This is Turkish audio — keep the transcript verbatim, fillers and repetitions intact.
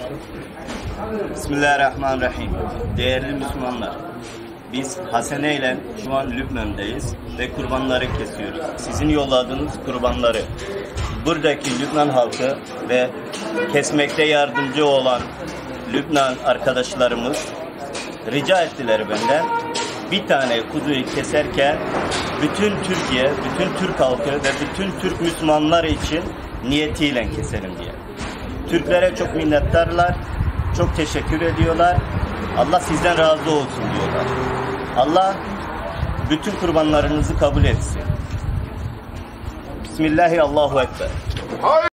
Bismillahirrahmanirrahim. Değerli Müslümanlar, biz Hasene ile şu an Lübnan'dayız ve kurbanları kesiyoruz. Sizin yolladığınız kurbanları buradaki Lübnan halkı ve kesmekte yardımcı olan Lübnan arkadaşlarımız rica ettiler benden. Bir tane kuzuyu keserken bütün Türkiye, bütün Türk halkı ve bütün Türk Müslümanlar için niyetiyle keselim diye. Türklere çok minnettarlar, çok teşekkür ediyorlar. Allah sizden razı olsun diyorlar. Allah bütün kurbanlarınızı kabul etsin. Bismillahirrahmanirrahim. Allahu Ekber.